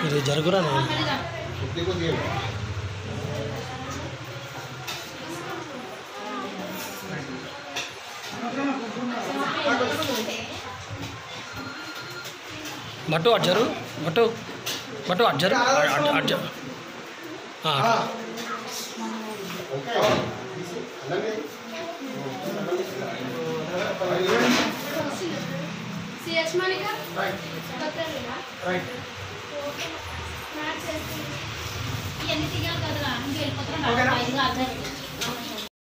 ఇది జరుగురా బట్టు అడ్జరు బట్టు అడ్జరు అడ్జరు ఇవన్నీ తీయాలి కదా వెళ్ళిపోతున్నాం